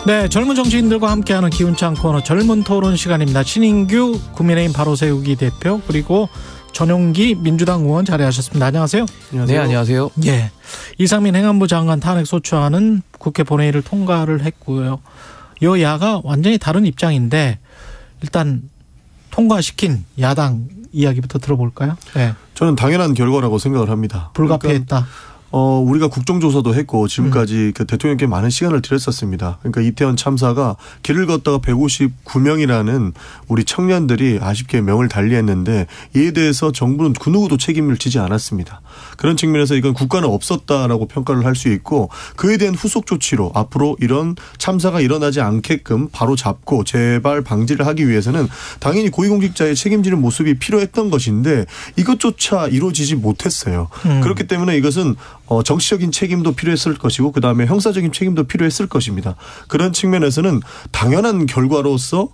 네, 젊은 정치인들과 함께하는 기운찬 코너 젊은 토론 시간입니다. 신인규 국민의힘 바로세우기 대표 그리고 전용기 민주당 의원 자리하셨습니다. 안녕하세요. 안녕하세요. 네, 안녕하세요. 예, 이상민 행안부 장관 탄핵 소추안은 국회 본회의를 통과를 했고요. 여야가 완전히 다른 입장인데 일단 통과시킨 야당 이야기부터 들어볼까요? 네. 저는 당연한 결과라고 생각을 합니다. 불가피했다. 그러니까 우리가 국정조사도 했고 지금까지 그 대통령께 많은 시간을 들였었습니다. 그러니까 이태원 참사가 길을 걷다가 159명이라는 우리 청년들이 아쉽게 명을 달리했는데 이에 대해서 정부는 그 누구도 책임을 지지 않았습니다. 그런 측면에서 이건 국가는 없었다라고 평가를 할 수 있고 그에 대한 후속 조치로 앞으로 이런 참사가 일어나지 않게끔 바로 잡고 재발 방지를 하기 위해서는 당연히 고위공직자의 책임지는 모습이 필요했던 것인데 이것조차 이루어지지 못했어요. 그렇기 때문에 이것은 정치적인 책임도 필요했을 것이고 그다음에 형사적인 책임도 필요했을 것입니다. 그런 측면에서는 당연한 결과로서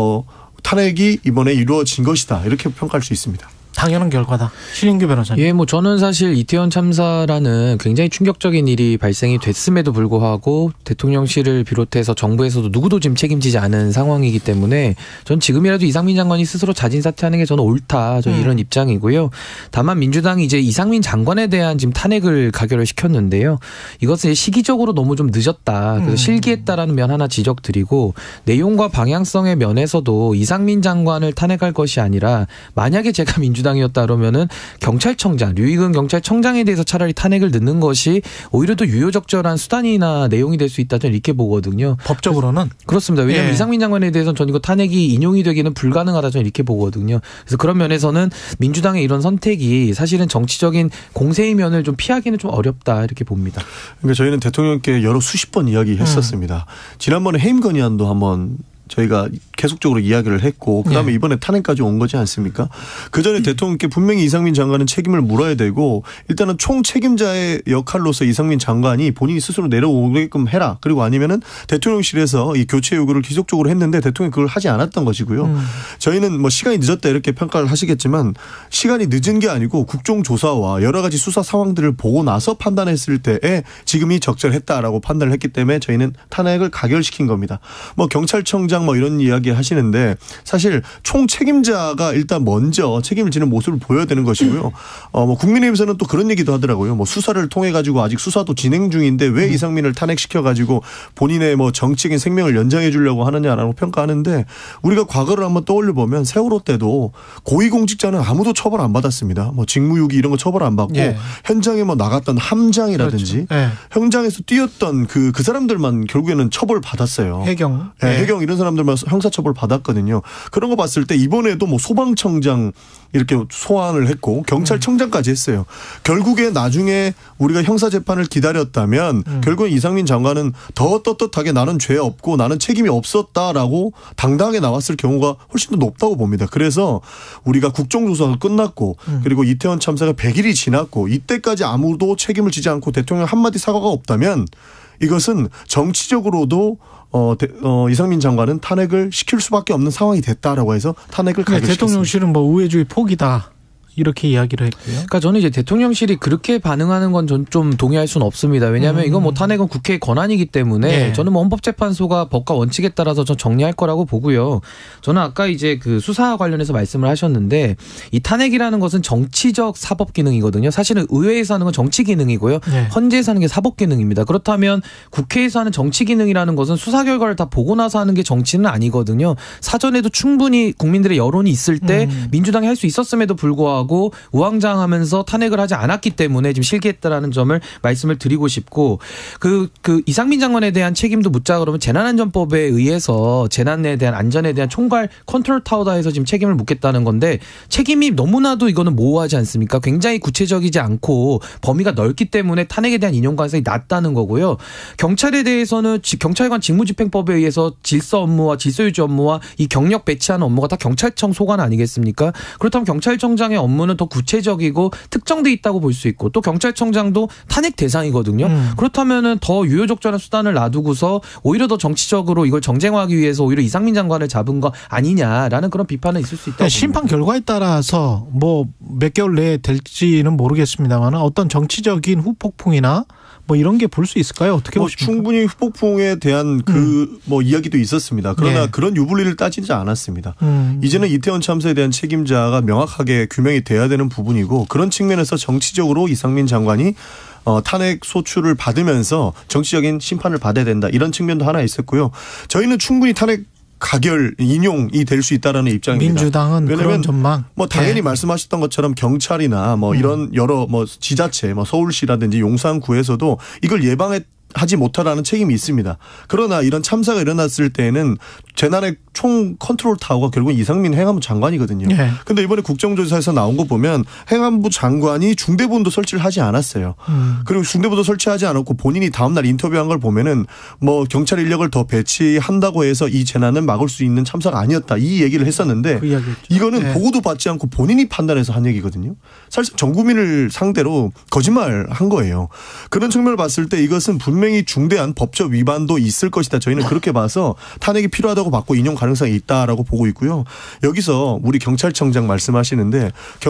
탄핵이 이번에 이루어진 것이다. 이렇게 평가할 수 있습니다. 당연한 결과다. 신인규 변호사님. 예, 뭐 저는 사실 이태원 참사라는 굉장히 충격적인 일이 발생이 됐음에도 불구하고 대통령실을 비롯해서 정부에서도 누구도 지금 책임지지 않은 상황이기 때문에 전 지금이라도 이상민 장관이 스스로 자진 사퇴하는 게 저는 옳다. 저는 이런 입장이고요. 다만 민주당이 이제 이상민 장관에 대한 지금 탄핵을 가결을 시켰는데요. 이것은 시기적으로 너무 좀 늦었다. 그래서 실기했다라는 면 하나 지적드리고 내용과 방향성의 면에서도 이상민 장관을 탄핵할 것이 아니라 만약에 제가 민주당이었다 그러면은 경찰청장, 류익은 경찰청장에 대해서 차라리 탄핵을 넣는 것이 오히려 더 유효적절한 수단이나 내용이 될 수 있다 저는 이렇게 보거든요. 법적으로는 그렇습니다. 왜냐하면 이상민 장관에 대해서는 전 이거 탄핵이 인용이 되기는 불가능하다 저는 이렇게 보거든요. 그래서 그런 면에서는 민주당의 이런 선택이 사실은 정치적인 공세의 면을 좀 피하기는 좀 어렵다 이렇게 봅니다. 그러니까 저희는 대통령께 여러 수십 번 이야기했었습니다. 지난번에 해임 건의안도 한번 저희가 계속적으로 이야기를 했고 그다음에 이번에 탄핵까지 온 거지 않습니까? 그전에 대통령께 분명히 이상민 장관은 책임을 물어야 되고 일단은 총책임자의 역할로서 이상민 장관이 본인이 스스로 내려오게끔 해라. 그리고 아니면은 대통령실에서 이 교체 요구를 지속적으로 했는데 대통령이 그걸 하지 않았던 것이고요. 저희는 뭐 시간이 늦었다 이렇게 평가를 하시겠지만 시간이 늦은 게 아니고 국정조사와 여러 가지 수사 상황들을 보고 나서 판단했을 때에 지금이 적절했다라고 판단을 했기 때문에 저희는 탄핵을 가결시킨 겁니다. 뭐 경찰청장 뭐 이런 이야기 하시는데 사실 총 책임자가 일단 먼저 책임을 지는 모습을 보여야 되는 것이고요. 뭐 국민의힘에서는 또 그런 얘기도 하더라고요. 뭐 수사를 통해 가지고 아직 수사도 진행 중인데 왜 이상민을 탄핵시켜 가지고 본인의 뭐 정치적인 생명을 연장해 주려고 하느냐라고 평가하는데 우리가 과거를 한번 떠올려 보면 세월호 때도 고위공직자는 아무도 처벌 안 받았습니다. 뭐 직무유기 이런 거 처벌 안 받고 현장에 뭐 나갔던 함장이라든지 현장에서 뛰었던 그 사람들만 결국에는 처벌 받았어요. 해경 이런 사람들만 형사처벌 받았거든요. 그런 거 봤을 때 이번에도 뭐 소방청장 이렇게 소환을 했고 경찰청장까지 했어요. 결국에 나중에 우리가 형사재판을 기다렸다면 결국은 이상민 장관은 더 떳떳하게 나는 죄 없고 나는 책임이 없었다라고 당당하게 나왔을 경우가 훨씬 더 높다고 봅니다. 그래서 우리가 국정조사가 끝났고 그리고 이태원 참사가 100일이 지났고 이때까지 아무도 책임을 지지 않고 대통령 한마디 사과가 없다면 이것은 정치적으로도 이상민 장관은 탄핵을 시킬 수밖에 없는 상황이 됐다라고 해서 탄핵을 가결시켰습니다. 대통령실은 뭐 우회주의 포기다. 이렇게 이야기를 했고요. 그러니까 저는 이제 대통령실이 그렇게 반응하는 건 전 좀 동의할 수는 없습니다. 왜냐하면 이건 뭐 탄핵은 국회의 권한이기 때문에 저는 뭐 헌법재판소가 법과 원칙에 따라서 전 정리할 거라고 보고요. 저는 아까 이제 그 수사 관련해서 말씀을 하셨는데 이 탄핵이라는 것은 정치적 사법 기능이거든요. 사실은 의회에서 하는 건 정치 기능이고요. 헌재에서 하는 게 사법 기능입니다. 그렇다면 국회에서 하는 정치 기능이라는 것은 수사 결과를 다 보고 나서 하는 게 정치는 아니거든요. 사전에도 충분히 국민들의 여론이 있을 때 민주당이 할 수 있었음에도 불구하고 우왕좌왕하면서 탄핵을 하지 않았기 때문에 지금 실기했다라는 점을 말씀을 드리고 싶고 그 이상민 장관에 대한 책임도 묻자 그러면 재난안전법에 의해서 재난에 대한 안전에 대한 총괄 컨트롤 타워다 해서 지금 책임을 묻겠다는 건데 책임이 너무나도 이거는 모호하지 않습니까? 굉장히 구체적이지 않고 범위가 넓기 때문에 탄핵에 대한 인용 가능성이 낮다는 거고요. 경찰에 대해서는 경찰관 직무집행법에 의해서 질서 업무와 질서유지 업무와 이 경력 배치하는 업무가 다 경찰청 소관 아니겠습니까? 그렇다면 경찰청장의 업무 업무는 더 구체적이고 특정돼 있다고 볼 수 있고 또 경찰청장도 탄핵 대상이거든요. 그렇다면은 더 유효적절한 수단을 놔두고서 오히려 더 정치적으로 이걸 정쟁화하기 위해서 오히려 이상민 장관을 잡은 거 아니냐라는 그런 비판은 있을 수 있다고 심판 봅니다. 결과에 따라서 뭐 몇 개월 내에 될지는 모르겠습니다만 어떤 정치적인 후폭풍이나 뭐 이런 게 볼 수 있을까요? 어떻게 보십니까? 충분히 후폭풍에 대한 뭐 이야기도 있었습니다. 그러나 네. 그런 유불리를 따지지 않았습니다. 이제는 이태원 참사에 대한 책임자가 명확하게 규명이 돼야 되는 부분이고 그런 측면에서 정치적으로 이상민 장관이 탄핵 소추를 받으면서 정치적인 심판을 받아야 된다. 이런 측면도 하나 있었고요. 저희는 충분히 탄핵 가결 인용이 될 수 있다라는 입장입니다. 민주당은 그런 전망. 뭐 당연히 말씀하셨던 것처럼 경찰이나 뭐 이런 여러 뭐 지자체, 뭐 서울시라든지 용산구에서도 이걸 예방하지 못하라는 책임이 있습니다. 그러나 이런 참사가 일어났을 때에는 재난의 총 컨트롤 타워가 결국은 이상민 행안부 장관이거든요. 그런데 이번에 국정조사에서 나온 거 보면 행안부 장관이 중대본도 설치를 하지 않았어요. 그리고 중대본도 설치하지 않았고 본인이 다음날 인터뷰한 걸 보면은 뭐 경찰 인력을 더 배치한다고 해서 이 재난을 막을 수 있는 참사가 아니었다. 이 얘기를 했었는데 그 이거는 보고도 받지 않고 본인이 판단해서 한 얘기거든요. 사실 전 국민을 상대로 거짓말한 거예요. 그런 측면을 봤을 때 이것은 분명히 중대한 법적 위반도 있을 것이다. 저희는 그렇게 봐서 탄핵이 필요하다고 받고 인용 가능성이 있다라고 보고 있고요. 여기서 우리 경찰청장 말씀하시는데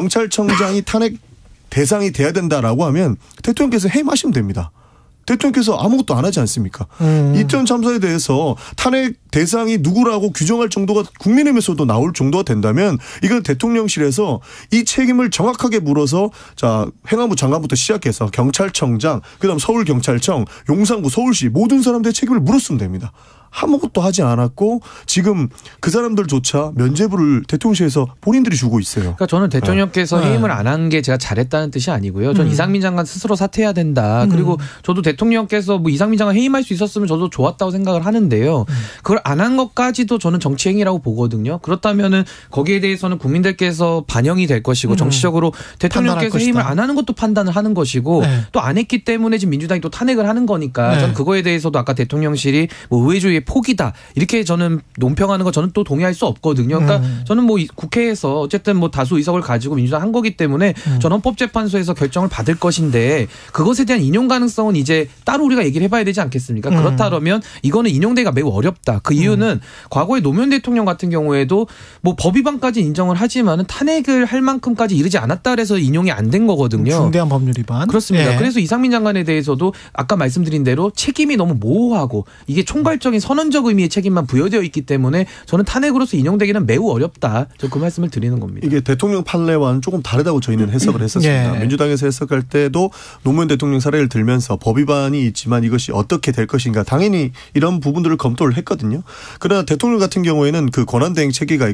경찰청장이 탄핵 대상이 돼야 된다라고 하면 대통령께서 해임하시면 됩니다. 대통령께서 아무것도 안 하지 않습니까? 이태원 참사에 대해서 탄핵 대상이 누구라고 규정할 정도가 국민의힘에서도 나올 정도가 된다면 이건 대통령실에서 이 책임을 정확하게 물어서 자 행안부 장관부터 시작해서 경찰청장 그다음 서울경찰청 용산구 서울시 모든 사람들의 책임을 물었으면 됩니다. 아무것도 하지 않았고 지금 그 사람들조차 면죄부를 대통령실에서 본인들이 주고 있어요. 그러니까 저는 대통령께서 해임을 안 한 게 제가 잘했다는 뜻이 아니고요. 전 이상민 장관 스스로 사퇴해야 된다. 그리고 저도 대통령께서 뭐 이상민 장관 해임할 수 있었으면 저도 좋았다고 생각을 하는데요. 그걸 안 한 것까지도 저는 정치 행위라고 보거든요. 그렇다면은 거기에 대해서는 국민들께서 반영이 될 것이고 정치적으로 대통령께서 해임을 안 하는 것도 판단을 하는 것이고 또 안 했기 때문에 지금 민주당이 또 탄핵을 하는 거니까 저는 그거에 대해서도 아까 대통령실이 뭐 의회주의의 포기다 이렇게 저는 논평하는 거 저는 또 동의할 수 없거든요. 그러니까 저는 뭐 국회에서 어쨌든 뭐 다수 의석을 가지고 민주당 한 거기 때문에 저는 헌법재판소에서 결정을 받을 것인데 그것에 대한 인용 가능성은 이제 따로 우리가 얘기를 해봐야 되지 않겠습니까? 그렇다면 이거는 인용되기가 매우 어렵다. 그 이유는 과거에 노무현 대통령 같은 경우에도 뭐 법 위반까지 인정을 하지만은 탄핵을 할 만큼까지 이르지 않았다 그래서 인용이 안 된 거거든요. 중대한 법률 위반. 그렇습니다. 예. 그래서 이상민 장관에 대해서도 아까 말씀드린 대로 책임이 너무 모호하고 이게 총괄적인 선언적 의미의 책임만 부여되어 있기 때문에 저는 탄핵으로서 인용되기는 매우 어렵다. 저 그 말씀을 드리는 겁니다. 이게 대통령 판례와는 조금 다르다고 저희는 해석을 했었습니다. 민주당에서 해석할 때도 노무현 대통령 사례를 들면서 법 위반이 있지만 이것이 어떻게 될 것인가 당연히 이런 부분들을 검토를 했거든요. 그러나 대통령 같은 경우에는 그 권한대행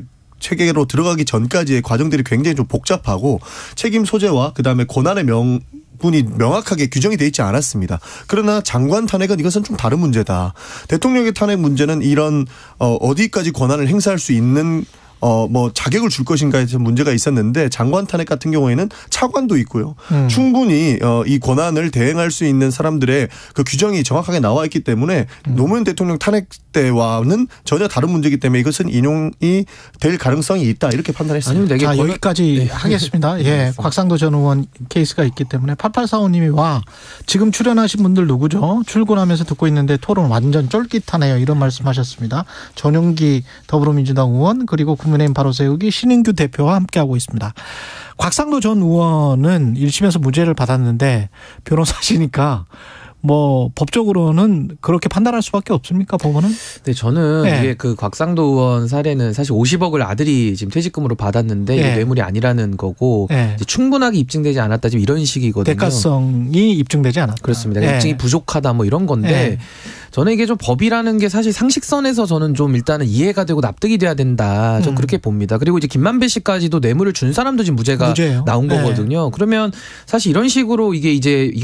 체계로 들어가기 전까지의 과정들이 굉장히 좀 복잡하고 책임 소재와 그다음에 권한의 분이 명확하게 규정이 되어 있지 않았습니다. 그러나 장관 탄핵은 이것은 좀 다른 문제다. 대통령의 탄핵 문제는 이런 어디까지 권한을 행사할 수 있는 뭐 자격을 줄 것인가에 대한 문제가 있었는데 장관 탄핵 같은 경우에는 차관도 있고요. 충분히 이 권한을 대행할 수 있는 사람들의 그 규정이 정확하게 나와 있기 때문에 노무현 대통령 탄핵 때와는 전혀 다른 문제이기 때문에 이것은 인용이 될 가능성이 있다 이렇게 판단했습니다. 자, 여기까지 하겠습니다. 예, 곽상도 전 의원 케이스가 있기 때문에 8845님이 와 지금 출연하신 분들 누구죠? 출근하면서 듣고 있는데 토론 완전 쫄깃하네요. 이런 말씀하셨습니다. 전용기 더불어민주당 의원 그리고 국민의힘 바로 세우기 신인규 대표와 함께하고 있습니다. 곽상도 전 의원은 1심에서 무죄를 받았는데 변호사시니까 뭐 법적으로는 그렇게 판단할 수밖에 없습니까, 법원은? 네, 저는 이게 그 곽상도 의원 사례는 사실 50억을 아들이 지금 퇴직금으로 받았는데 이게 뇌물이 아니라는 거고 이제 충분하게 입증되지 않았다 지금 이런 식이거든요. 대가성이 입증되지 않았다. 그렇습니다. 입증이 부족하다 뭐 이런 건데 저는 이게 좀 법이라는 게 사실 상식선에서 저는 좀 일단은 이해가 되고 납득이 돼야 된다. 좀 그렇게 봅니다. 그리고 이제 김만배 씨까지도 뇌물을 준 사람도 지금 무죄가 나온 거거든요. 그러면 사실 이런 식으로 이게 이제 이거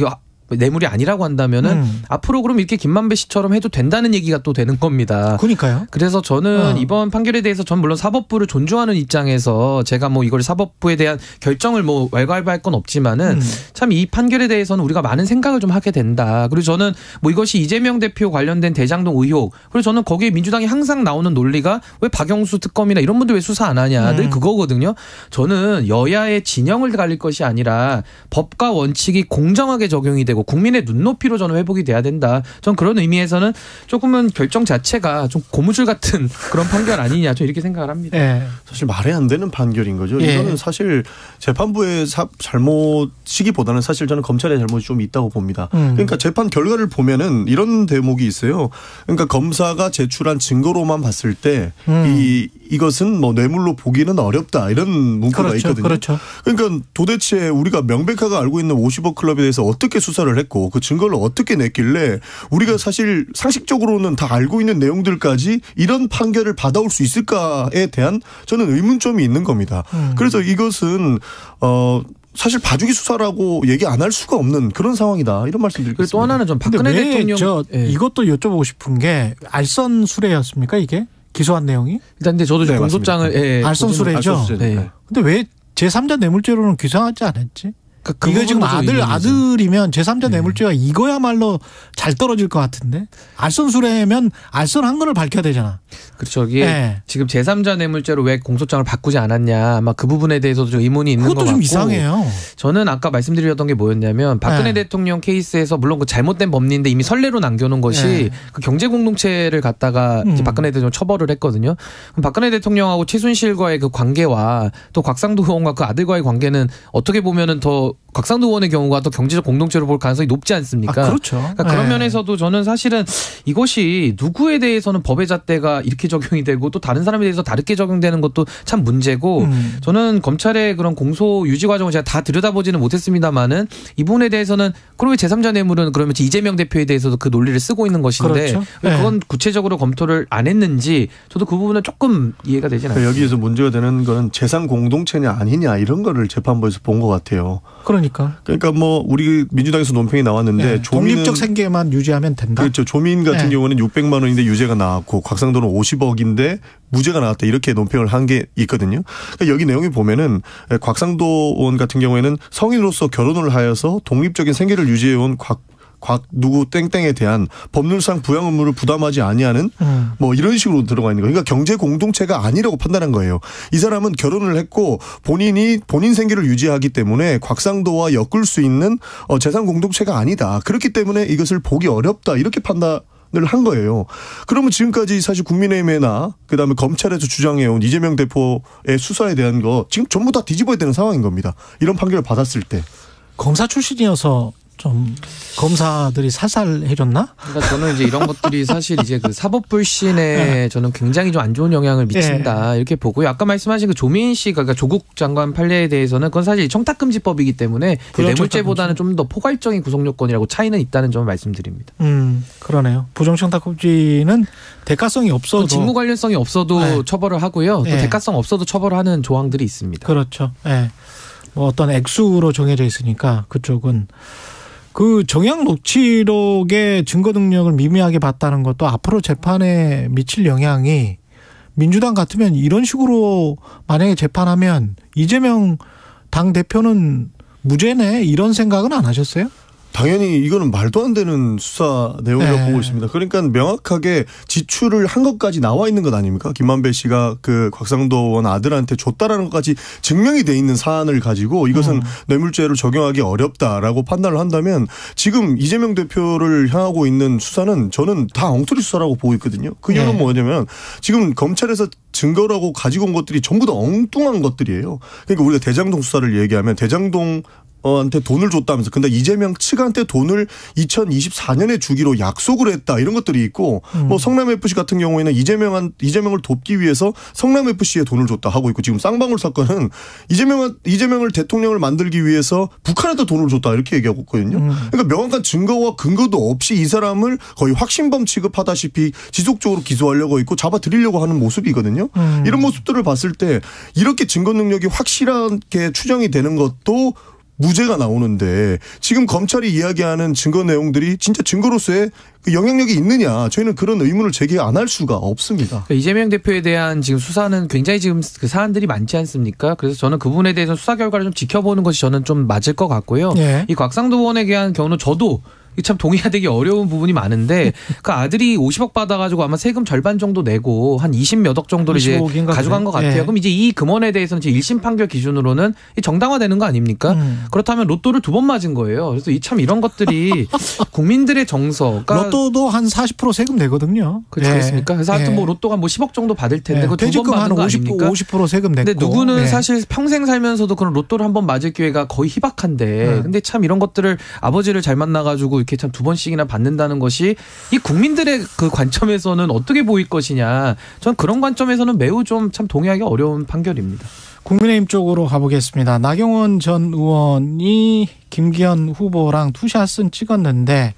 뇌물이 아니라고 한다면은 앞으로 그럼 이렇게 김만배 씨처럼 해도 된다는 얘기가 또 되는 겁니다. 그러니까요. 그래서 저는 이번 판결에 대해서 전 물론 사법부를 존중하는 입장에서 제가 뭐 이걸 사법부에 대한 결정을 뭐 왈가왈부할 건 없지만은 참 이 판결에 대해서는 우리가 많은 생각을 좀 하게 된다. 그리고 저는 뭐 이것이 이재명 대표 관련된 대장동 의혹 그리고 저는 거기에 민주당이 항상 나오는 논리가 왜 박영수 특검이나 이런 분들 왜 수사 안 하냐 늘 그거거든요. 저는 여야의 진영을 갈릴 것이 아니라 법과 원칙이 공정하게 적용이 되고 국민의 눈높이로 저는 회복이 돼야 된다. 전 그런 의미에서는 조금은 결정 자체가 좀 고무줄 같은 그런 판결 아니냐. 저 이렇게 생각을 합니다. 예. 사실 말이 안 되는 판결인 거죠. 예. 이거는 사실 재판부의 잘못이기보다는 사실 저는 검찰의 잘못이 좀 있다고 봅니다. 그러니까 재판 결과를 보면은 이런 대목이 있어요. 그러니까 검사가 제출한 증거로만 봤을 때 이것은 뭐 뇌물로 보기는 어렵다 이런 문구가 그렇죠. 있거든요. 그렇죠. 그러니까 도대체 우리가 명백하게 알고 있는 50억 클럽에 대해서 어떻게 수사를 했고 그 증거를 어떻게 냈길래 우리가 사실 상식적으로는 다 알고 있는 내용들까지 이런 판결을 받아올 수 있을까에 대한 저는 의문점이 있는 겁니다. 그래서 이것은 사실 봐주기 수사라고 얘기 안 할 수가 없는 그런 상황이다. 이런 말씀드리겠습니다. 또 하나는 좀 박근혜 대통령 이것도 여쭤보고 싶은 게 알선 수뢰였습니까 이게? 기소한 내용이? 일단 근데 저도 네, 공소장을 알선 수뢰죠. 네. 근데 왜 제3자 뇌물죄로는 규정하지 않았지? 그 이거 지금 아들이면 제3자 뇌물죄가 이거야말로 잘 떨어질 것 같은데 알선 수뢰면 알선한 거를 밝혀야 되잖아. 그렇죠. 이게 지금 제3자 뇌물죄로 왜 공소장을 바꾸지 않았냐. 아마 그 부분에 대해서도 좀 의문이 있는 것 같고. 그것도 좀 이상해요. 저는 아까 말씀드렸던 게 뭐였냐면 박근혜 대통령 케이스에서 물론 그 잘못된 법리인데 이미 선례로 남겨놓은 것이 그 경제 공동체를 갖다가 이제 박근혜 대통령 처벌을 했거든요. 그럼 박근혜 대통령하고 최순실과의 그 관계와 또 곽상도 의원과 그 아들과의 관계는 어떻게 보면은 더 곽상도 의원의 경우가 더 경제적 공동체로 볼 가능성이 높지 않습니까? 그렇죠. 그러니까 그런 면에서도 저는 사실은 이것이 누구에 대해서는 법의 잣대가 이렇게 적용이 되고 또 다른 사람에 대해서 다르게 적용되는 것도 참 문제고 저는 검찰의 그런 공소 유지 과정을 제가 다 들여다보지는 못했습니다만은 이 부분에 대해서는 그럼 왜 제3자 뇌물은 그러면 이재명 대표에 대해서도 그 논리를 쓰고 있는 것인데 그렇죠. 왜 그건 구체적으로 검토를 안 했는지 저도 그 부분은 조금 이해가 되진 않습니다. 여기에서 문제가 되는 건 재산 공동체냐 아니냐 이런 거를 재판부에서 본 것 같아요. 그러니까 뭐 우리 민주당에서 논평이 나왔는데 독립적 생계만 유지하면 된다. 그렇죠. 조민 같은 경우는 600만 원인데 유죄가 나왔고 곽상도는 50억인데 무죄가 나왔다 이렇게 논평을 한 게 있거든요. 그러니까 여기 내용이 보면은 곽상도 의원 같은 경우에는 성인으로서 결혼을 하여서 독립적인 생계를 유지해온 누구 땡땡에 대한 법률상 부양 의무를 부담하지 아니하는 뭐 이런 식으로 들어가 있는 거예요. 그러니까 경제 공동체가 아니라고 판단한 거예요. 이 사람은 결혼을 했고 본인 생계를 유지하기 때문에 곽상도와 엮을 수 있는 재산 공동체가 아니다. 그렇기 때문에 이것을 보기 어렵다. 이렇게 판단을 한 거예요. 그러면 지금까지 사실 국민의힘이나 그다음에 검찰에서 주장해온 이재명 대표의 수사에 대한 거 지금 전부 다 뒤집어야 되는 상황인 겁니다. 이런 판결을 받았을 때. 검사 출신이어서 좀 검사들이 살살해줬나? 그러니까 저는 이제 이런 것들이 사실 이제 그 사법 불신에 저는 굉장히 좀 안 좋은 영향을 미친다 이렇게 보고요. 아까 말씀하신 그 조민 씨가 그러니까 조국 장관 판례에 대해서는 그건 사실 청탁금지법이기 때문에 그렇죠, 뇌물죄보다는 좀 더 포괄적인 구속 요건이라고 차이는 있다는 점을 말씀드립니다. 그러네요. 부정청탁금지는 대가성이 없어도 직무 관련성이 없어도 처벌을 하고요. 또 대가성 없어도 처벌하는 조항들이 있습니다. 그렇죠. 뭐 어떤 액수로 정해져 있으니까 그쪽은. 그 정약 녹취록의 증거 능력을 미미하게 봤다는 것도 앞으로 재판에 미칠 영향이 민주당 같으면 이런 식으로 만약에 재판하면 이재명 당대표는 무죄네 이런 생각은 안 하셨어요? 당연히 이거는 말도 안 되는 수사 내용이라고 보고 있습니다. 그러니까 명확하게 지출을 한 것까지 나와 있는 것 아닙니까? 김만배 씨가 그 곽상도 의원 아들한테 줬다라는 것까지 증명이 돼 있는 사안을 가지고 이것은 뇌물죄를 적용하기 어렵다라고 판단을 한다면 지금 이재명 대표를 향하고 있는 수사는 저는 다 엉터리 수사라고 보고 있거든요. 그 이유는 뭐냐면 지금 검찰에서 증거라고 가지고 온 것들이 전부 다 엉뚱한 것들이에요. 그러니까 우리가 대장동 수사를 얘기하면 대장동 한테 돈을 줬다면서 근데 이재명 측한테 돈을 2024년에 주기로 약속을 했다 이런 것들이 있고 뭐 성남FC 같은 경우에는 이재명을 돕기 위해서 성남FC에 돈을 줬다 하고 있고 지금 쌍방울 사건은 이재명을 대통령을 만들기 위해서 북한에다 돈을 줬다 이렇게 얘기하고 있거든요. 그러니까 명확한 증거와 근거도 없이 이 사람을 거의 확신범 취급하다시피 지속적으로 기소하려고 있고 잡아들이려고 하는 모습이거든요. 이런 모습들을 봤을 때 이렇게 증거 능력이 확실하게 추정이 되는 것도 무죄가 나오는데 지금 검찰이 이야기하는 증거 내용들이 진짜 증거로서의 그 영향력이 있느냐 저희는 그런 의문을 제기 안 할 수가 없습니다. 그러니까 이재명 대표에 대한 지금 수사는 굉장히 지금 그 사안들이 많지 않습니까? 그래서 저는 그 부분에 대해서 수사 결과를 좀 지켜보는 것이 저는 좀 맞을 것 같고요. 예. 이 곽상도 의원에 대한 경우는 저도 참 동의가 되기 어려운 부분이 많은데 그 아들이 50억 받아가지고 아마 세금 절반 정도 내고 한 20몇 억 정도를 이제 가져간 것 같아요. 예. 그럼 이제 이 금원에 대해서는 지금 1심 판결 기준으로는 정당화되는 거 아닙니까? 그렇다면 로또를 2번 맞은 거예요. 그래서 참 이런 것들이 국민들의 정서. 그러니까 로또도 한 40% 세금 내거든요. 그렇지 않습니까? 그래서 하여튼 뭐 로또가 뭐 10억 정도 받을 텐데 그 퇴직금 한 50% 세금 냈고. 근데 누구는 사실 평생 살면서도 그런 로또를 한 번 맞을 기회가 거의 희박한데 근데 참 이런 것들을 아버지를 잘 만나가지고 이렇게 참 2번씩이나 받는다는 것이 이 국민들의 그 관점에서는 어떻게 보일 것이냐. 전 그런 관점에서는 매우 좀 참 동의하기 어려운 판결입니다. 국민의힘 쪽으로 가보겠습니다. 나경원 전 의원이 김기현 후보랑 투샷은 찍었는데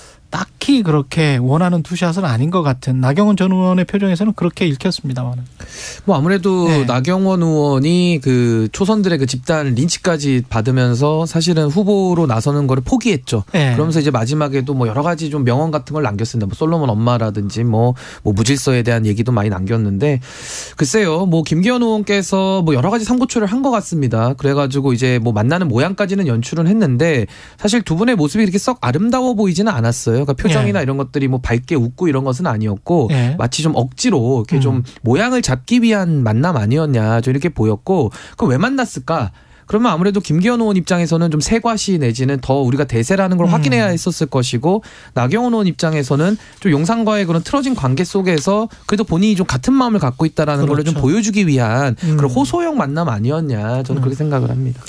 딱히 그렇게 원하는 투샷은 아닌 것 같은 나경원 전 의원의 표정에서는 그렇게 읽혔습니다만. 뭐 아무래도 네. 나경원 의원이 그 초선들의 그 집단 린치까지 받으면서 사실은 후보로 나서는 거를 포기했죠. 네. 그러면서 이제 마지막에도 뭐 여러 가지 좀 명언 같은 걸 남겼습니다. 뭐 솔로몬 엄마라든지 뭐 무질서에 대한 얘기도 많이 남겼는데 글쎄요. 뭐 김기현 의원께서 뭐 여러 가지 삼고초를 한 것 같습니다. 그래가지고 이제 뭐 만나는 모양까지는 연출은 했는데 사실 두 분의 모습이 그렇게 썩 아름다워 보이지는 않았어요. 그러니까 표정이나 이런 것들이 뭐 밝게 웃고 이런 것은 아니었고 마치 좀 억지로 이렇게 좀 모양을 잡기 위한 만남 아니었냐 좀 이렇게 보였고 그럼 왜 만났을까? 그러면 아무래도 김기현 의원 입장에서는 좀 세과시 내지는 더 우리가 대세라는 걸 확인해야 했었을 것이고 나경원 의원 입장에서는 좀 용산과의 그런 틀어진 관계 속에서 그래도 본인이 좀 같은 마음을 갖고 있다라는 걸 좀 보여주기 위한 그런 호소형 만남 아니었냐 저는 그렇게 생각을 합니다.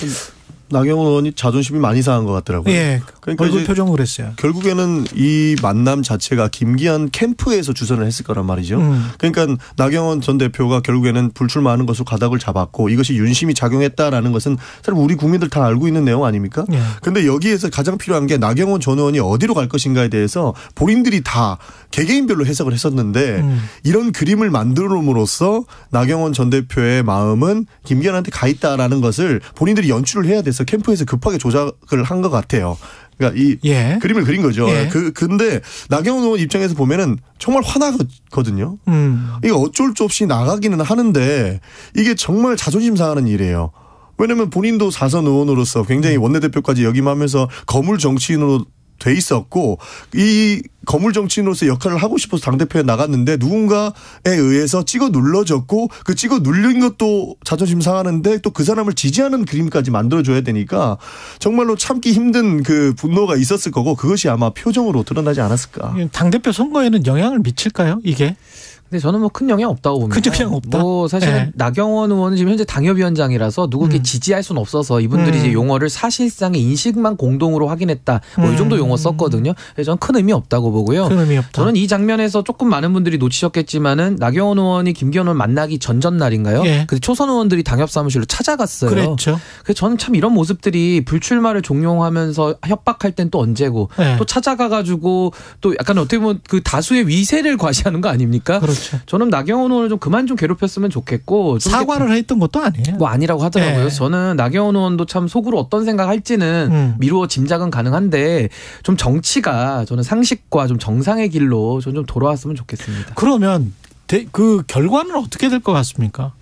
나경원 의원이 자존심이 많이 상한 것 같더라고요. 예. 그러니까 얼굴 표정으로 했어요. 결국에는 이 만남 자체가 김기현 캠프에서 주선을 했을 거란 말이죠. 그러니까 나경원 전 대표가 결국에는 불출마하는 것으로 가닥을 잡았고 이것이 윤심이 작용했다라는 것은 사실 우리 국민들 다 알고 있는 내용 아닙니까? 그런데 여기에서 가장 필요한 게 나경원 전 의원이 어디로 갈 것인가에 대해서 본인들이 다 개개인별로 해석을 했었는데 이런 그림을 만들어옴으로써 나경원 전 대표의 마음은 김기현한테 가 있다라는 것을 본인들이 연출을 해야 돼서 캠프에서 급하게 조작을 한 것 같아요. 그러니까 이 그림을 그린 거죠. 근데 나경원 의원 입장에서 보면은 정말 화나거든요. 이거 어쩔 수 없이 나가기는 하는데 이게 정말 자존심 상하는 일이에요. 왜냐하면 본인도 4선 의원으로서 굉장히 원내대표까지 역임하면서 거물 정치인으로 돼 있었고 이 거물 정치인으로서 역할을 하고 싶어서 당대표에 나갔는데 누군가에 의해서 찍어 눌러졌고 그 찍어 눌린 것도 자존심 상하는데 또 그 사람을 지지하는 그림까지 만들어줘야 되니까 정말로 참기 힘든 그 분노가 있었을 거고 그것이 아마 표정으로 드러나지 않았을까. 당대표 선거에는 영향을 미칠까요 이게? 근데 저는 뭐 큰 영향 없다고 봅니다. 큰 영향 없다. 뭐 사실은 나경원 의원은 지금 현재 당협위원장이라서 누구에게 지지할 수는 없어서 이분들이 이제 용어를 사실상의 인식만 공동으로 확인했다. 뭐 이 정도 용어 썼거든요. 그래서 저는 큰 의미 없다고 보고요. 큰 의미 없다. 저는 이 장면에서 조금 많은 분들이 놓치셨겠지만은 나경원 의원이 김기현 의원 만나기 전날인가요? 근데 초선 의원들이 당협 사무실로 찾아갔어요. 그랬죠. 그래서 저는 참 이런 모습들이 불출마를 종용하면서 협박할 땐 또 언제고 또 찾아가가지고 또 약간 어떻게 보면 그 다수의 위세를 과시하는 거 아닙니까? 그렇죠. 저는 나경원 의원을 좀 그만 좀 괴롭혔으면 좋겠고 사과를 했던 것도 아니에요. 뭐 아니라고 하더라고요. 저는 나경원 의원도 참 속으로 어떤 생각할지는 미루어 짐작은 가능한데 좀 정치가 저는 상식과 좀 정상의 길로 좀 돌아왔으면 좋겠습니다. 그러면 그 결과는 어떻게 될 것 같습니까?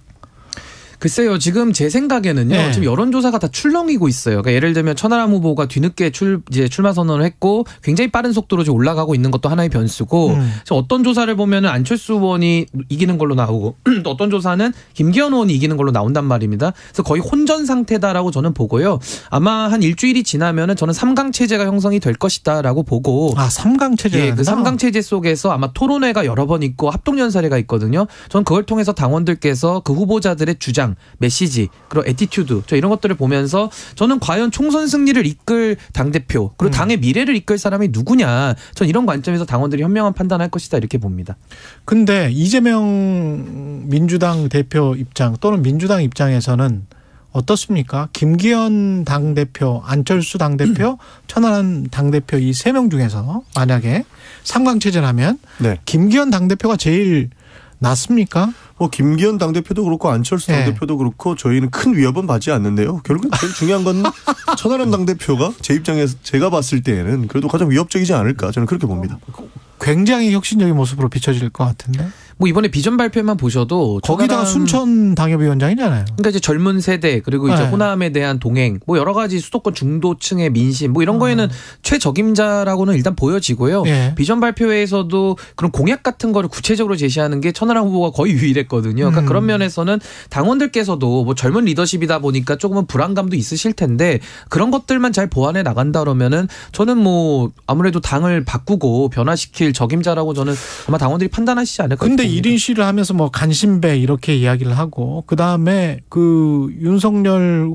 글쎄요. 지금 제 생각에는요. 지금 여론조사가 다 출렁이고 있어요. 그러니까 예를 들면 천하람 후보가 뒤늦게 이제 출마 선언을 했고 굉장히 빠른 속도로 지금 올라가고 있는 것도 하나의 변수고 어떤 조사를 보면은 안철수 의원이 이기는 걸로 나오고 또 어떤 조사는 김기현 의원이 이기는 걸로 나온단 말입니다. 그래서 거의 혼전 상태다라고 저는 보고요. 아마 한 일주일이 지나면은 저는 3강 체제가 형성이 될 것이다라고 보고 3강 체제. 그 3강 체제 속에서 아마 토론회가 여러 번 있고 합동연설회가 있거든요. 저는 그걸 통해서 당원들께서 그 후보자들의 주장 메시지 그리고 애티튜드 이런 것들을 보면서 저는 과연 총선 승리를 이끌 당대표 그리고 당의 미래를 이끌 사람이 누구냐 저는 이런 관점에서 당원들이 현명한 판단할 것이다 이렇게 봅니다. 근데 이재명 민주당 대표 입장 또는 민주당 입장에서는 어떻습니까? 김기현 당대표, 안철수 당대표, 천하람 당대표 이 3명 중에서 만약에 3강 체제라면 김기현 당대표가 제일 낫습니까? 김기현 당대표도 그렇고 안철수 당대표도 그렇고 저희는 큰 위협은 받지 않는데요. 결국은 제일 중요한 건 천하람 당대표가 제 입장에서 제가 봤을 때에는 그래도 가장 위협적이지 않을까 저는 그렇게 봅니다. 굉장히 혁신적인 모습으로 비춰질 것 같은데. 뭐 이번에 비전 발표만 보셔도 거기다가 순천 당협위원장이잖아요. 그러니까 이제 젊은 세대 그리고 이제 호남에 대한 동행 뭐 여러 가지 수도권 중도층의 민심 뭐 이런 거에는 최적임자라고는 일단 보여지고요. 비전 발표회에서도 그런 공약 같은 거를 구체적으로 제시하는 게 천하람 후보가 거의 유일했거든요. 그러니까 그런 면에서는 당원들께서도 뭐 젊은 리더십이다 보니까 조금은 불안감도 있으실 텐데 그런 것들만 잘 보완해 나간다 그러면은 저는 뭐 아무래도 당을 바꾸고 변화시킬 적임자라고 저는 아마 당원들이 판단하시지 않을까. 근데 1인 시위를 하면서 뭐 간신배 이렇게 이야기를 하고 그다음에 그 윤석열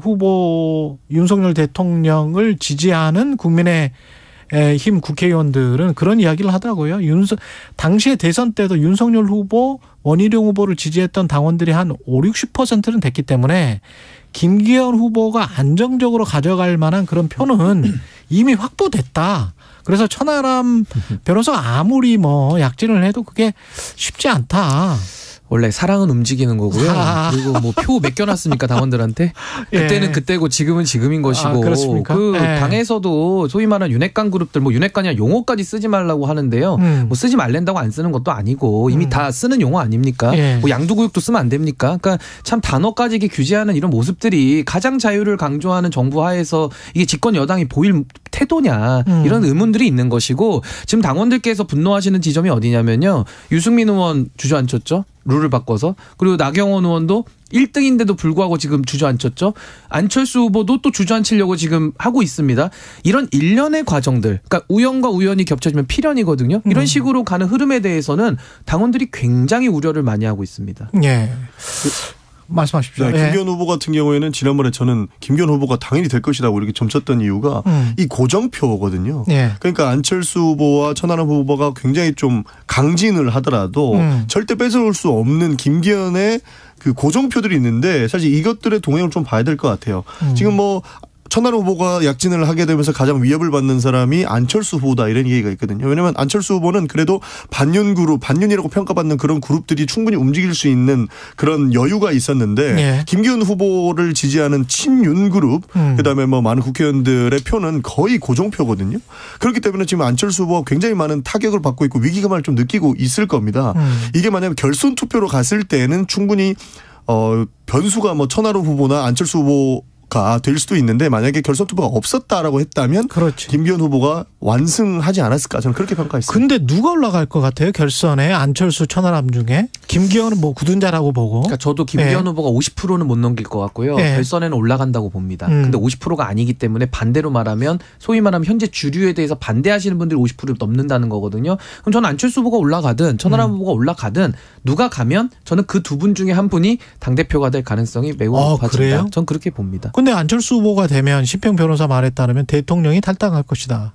대통령을 지지하는 국민의힘 국회의원들은 그런 이야기를 하더라고요. 당시에 대선 때도 윤석열 후보, 원희룡 후보를 지지했던 당원들이 한 50-60%는 됐기 때문에 김기현 후보가 안정적으로 가져갈 만한 그런 표는 이미 확보됐다. 그래서 천하람 변호사가 아무리 뭐 약진을 해도 그게 쉽지 않다. 원래 사랑은 움직이는 거고요. 그리고 뭐 표 맡겨놨습니까 당원들한테? 그때는 그때고 지금은 지금인 것이고. 그렇습니까? 그 당에서도 소위 말하는 윤핵관 그룹들 뭐 윤핵관이나 용어까지 쓰지 말라고 하는데요. 뭐 쓰지 말랜다고 안 쓰는 것도 아니고 이미 다 쓰는 용어 아닙니까? 뭐 양두구육도 쓰면 안 됩니까? 그러니까 참 단어까지 이렇게 규제하는 이런 모습들이 가장 자유를 강조하는 정부 하에서 이게 집권 여당이 보일 태도냐 이런 의문들이 있는 것이고 지금 당원들께서 분노하시는 지점이 어디냐면요. 유승민 의원 주저앉혔죠. 룰을 바꿔서. 그리고 나경원 의원도 1등인데도 불구하고 지금 주저앉혔죠. 안철수 후보도 또 주저앉히려고 지금 하고 있습니다. 이런 일련의 과정들, 그러니까 우연과 우연이 겹쳐지면 필연이거든요. 이런 식으로 가는 흐름에 대해서는 당원들이 굉장히 우려를 많이 하고 있습니다. 네. 말씀하십시오. 네, 김기현 후보 같은 경우에는 지난번에 저는 김기현 후보가 당연히 될 것이라고 이렇게 점쳤던 이유가 이 고정표거든요. 그러니까 안철수 후보와 천하람 후보가 굉장히 좀 강진을 하더라도 절대 뺏어올 수 없는 김기현의 그 고정표들이 있는데 사실 이것들의 동행을 좀 봐야 될 것 같아요. 지금 뭐 천하람 후보가 약진을 하게 되면서 가장 위협을 받는 사람이 안철수 후보다 이런 얘기가 있거든요. 왜냐하면 안철수 후보는 그래도 반윤 그룹, 반윤이라고 평가받는 그런 그룹들이 충분히 움직일 수 있는 그런 여유가 있었는데 김기현 후보를 지지하는 친윤 그룹, 그다음에 뭐 많은 국회의원들의 표는 거의 고정표거든요. 그렇기 때문에 지금 안철수 후보가 굉장히 많은 타격을 받고 있고 위기감을 좀 느끼고 있을 겁니다. 이게 만약 결선 투표로 갔을 때는 충분히 변수가 뭐 천하람 후보나 안철수 후보가 될 수도 있는데 만약에 결선 투표가 없었다라고 했다면 그렇지. 김기현 후보가 완승하지 않았을까 저는 그렇게 평가했습니다. 근데 누가 올라갈 것 같아요? 결선에 안철수 천하람 중에 김기현은 뭐 굳은자라고 보고. 그러니까 저도 김기현 후보가 50%는 못 넘길 것 같고요. 결선에는 올라간다고 봅니다. 근데 50%가 아니기 때문에 반대로 말하면 소위 말하면 현재 주류에 대해서 반대하시는 분들이 50%를 넘는다는 거거든요. 그럼 저는 안철수 후보가 올라가든 천하람 후보가 올라가든 누가 가면 저는 그 두 분 중에 한 분이 당대표가 될 가능성이 매우 높아진다. 전 그렇게 봅니다. 근데 안철수 후보가 되면 신평 변호사 말에 따르면 대통령이 탈당할 것이다.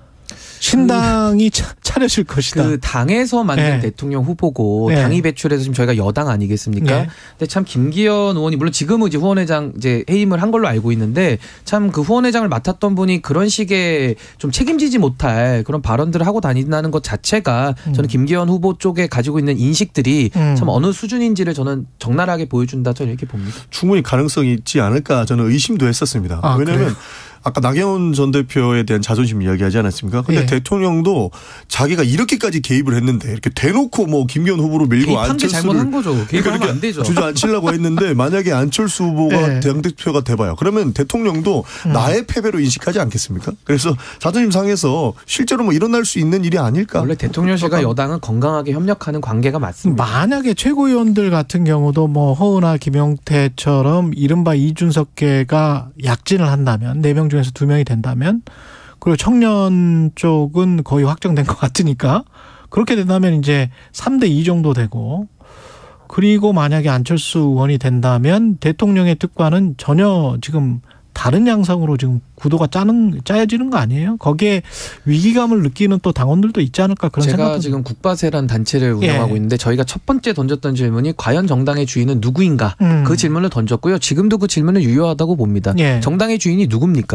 신당이 차려질 것이다. 그 당에서 만든 대통령 후보고 당이 배출해서 지금 저희가 여당 아니겠습니까? 근데 참 김기현 의원이 물론 지금은 이제 후원회장 이제 해임을 한 걸로 알고 있는데 참 그 후원회장을 맡았던 분이 그런 식의 좀 책임지지 못할 그런 발언들을 하고 다닌다는 것 자체가 저는 김기현 후보 쪽에 가지고 있는 인식들이 참 어느 수준인지를 저는 적나라하게 보여준다 저는 이렇게 봅니다. 충분히 가능성이 있지 않을까 저는 의심도 했었습니다. 왜냐하면 그래요? 아까 나경원 전 대표에 대한 자존심 이야기하지 않았습니까? 근데 대통령도 자기가 이렇게까지 개입을 했는데 이렇게 대놓고 뭐 김기현 후보로 밀고 안철수를 잘못한 거죠. 개입하면 안 되죠. 주저앉히려고 했는데 만약에 안철수 후보가 당대표가 돼봐요. 그러면 대통령도 나의 패배로 인식하지 않겠습니까? 그래서 자존심 상해서 실제로 뭐 일어날 수 있는 일이 아닐까? 원래 대통령실과 여당은 건강하게 협력하는 관계가 맞습니다. 만약에 최고위원들 같은 경우도 뭐 허은하, 김용태처럼 이른바 이준석계가 약진을 한다면 4명 중에서 2명이 된다면 그리고 청년 쪽은 거의 확정된 것 같으니까 그렇게 된다면 이제 3대2 정도 되고 그리고 만약에 안철수 의원이 된다면 대통령의 특권은 전혀 지금 다른 양상으로 지금 구도가 짜여지는 거 아니에요? 거기에 위기감을 느끼는 또 당원들도 있지 않을까 그런 생각도. 제가 지금 국바세란 단체를 운영하고 있는데 저희가 첫 번째 던졌던 질문이 과연 정당의 주인은 누구인가? 그 질문을 던졌고요. 지금도 그 질문은 유효하다고 봅니다. 정당의 주인이 누굽니까?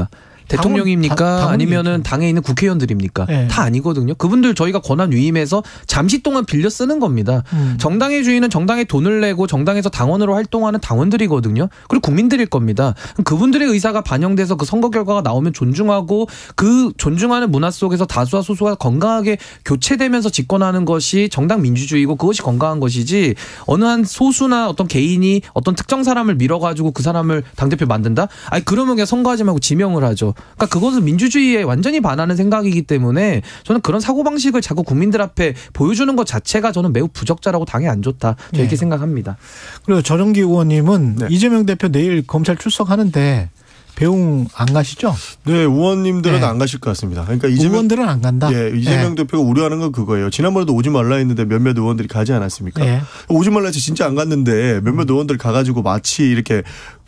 대통령입니까? 아니면은 당에 있는 국회의원들입니까? 네. 다 아니거든요. 그분들 저희가 권한 위임해서 잠시 동안 빌려 쓰는 겁니다. 정당의 주인은 정당에 돈을 내고 정당에서 당원으로 활동하는 당원들이거든요. 그리고 국민들일 겁니다. 그분들의 의사가 반영돼서 그 선거 결과가 나오면 존중하고 그 존중하는 문화 속에서 다수와 소수가 건강하게 교체되면서 집권하는 것이 정당 민주주의고 그것이 건강한 것이지 어느 한 소수나 어떤 개인이 어떤 특정 사람을 밀어가지고 그 사람을 당대표 만든다? 아니 그러면 그냥 선거하지 말고 지명을 하죠. 그러니까 그것은 민주주의에 완전히 반하는 생각이기 때문에 저는 그런 사고방식을 자꾸 국민들 앞에 보여주는 것 자체가 저는 매우 부적절하고 당에 안 좋다. 저 이렇게 생각합니다. 그리고 전용기 의원님은 이재명 대표 내일 검찰 출석하는데 배웅 안 가시죠? 네, 의원님들은 안 가실 것 같습니다. 그러니까 의원들은 안 간다. 예, 이재명 대표가 우려하는 건 그거예요. 지난번에도 오지 말라 했는데 몇몇 의원들이 가지 않았습니까? 오지 말라 해서 진짜 안 갔는데 몇몇 의원들 가가지고 마치 이렇게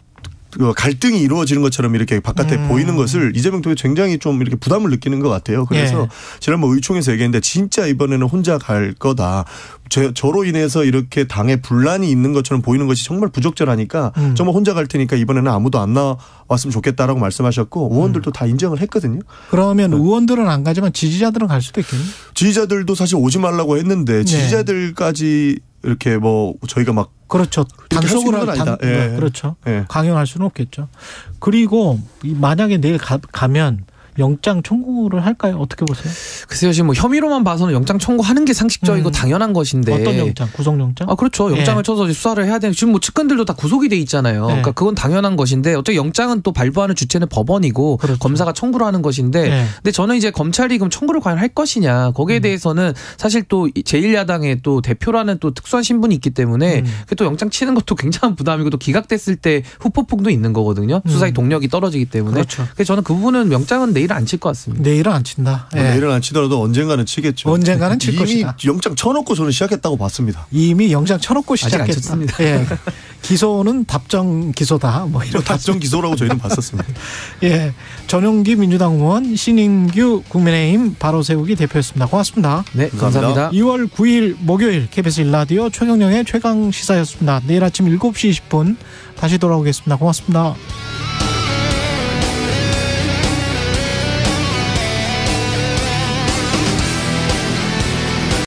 갈등이 이루어지는 것처럼 이렇게 바깥에 보이는 것을 이재명 대표 굉장히 좀 이렇게 부담을 느끼는 것 같아요. 그래서 지난번 의총에서 얘기했는데 진짜 이번에는 혼자 갈 거다. 저로 인해서 이렇게 당에 분란이 있는 것처럼 보이는 것이 정말 부적절하니까 정말 혼자 갈 테니까 이번에는 아무도 안 나왔으면 좋겠다라고 말씀하셨고 의원들도 다 인정을 했거든요. 그러면 의원들은 안 가지만 지지자들은 갈 수도 있겠네요. 지지자들도 사실 오지 말라고 했는데 지지자들까지 이렇게 뭐 저희가 막 그렇죠. 단속을 아니다. 그렇죠. 강요할 수는 없겠죠. 그리고 만약에 내일 가면 영장 청구를 할까요? 어떻게 보세요? 글쎄요. 지금 뭐 혐의로만 봐서는 영장 청구하는 게 상식적이고 당연한 것인데. 어떤 영장? 구속영장? 아, 그렇죠. 영장을 쳐서 수사를 해야 되는. 지금 뭐 측근들도 다 구속이 돼 있잖아요. 그러니까 그건 당연한 것인데 어차피 영장은 또 발부하는 주체는 법원이고 검사가 청구를 하는 것인데 근데 저는 이제 검찰이 그럼 청구를 과연 할 것이냐 거기에 대해서는 사실 또 제1야당의 또 대표라는 또 특수한 신분이 있기 때문에 또 영장 치는 것도 굉장한 부담이고 또 기각됐을 때 후폭풍도 있는 거거든요. 수사의 동력이 떨어지기 때문에. 그렇죠. 그래서 저는 그 부분은 영장은 내일은 안 칠 것 같습니다. 내일은 안 친다. 내일은 안 치더라도 언젠가는 치겠죠. 언젠가는 칠 것이다. 이미 영장 쳐놓고 저는 시작했다고 봤습니다. 이미 영장 쳐놓고 시작했다. 아직 안 쳤습니다. 기소는 답정 기소다. 뭐 이런 답정 기소라고 저희는 봤었습니다. 전용기 민주당 의원, 신인규 국민의힘 바로 세우기 대표였습니다. 고맙습니다. 네, 감사합니다. 2월 9일 목요일 KBS 1라디오 최경영의 최강 시사였습니다. 내일 아침 7시 20분 다시 돌아오겠습니다. 고맙습니다.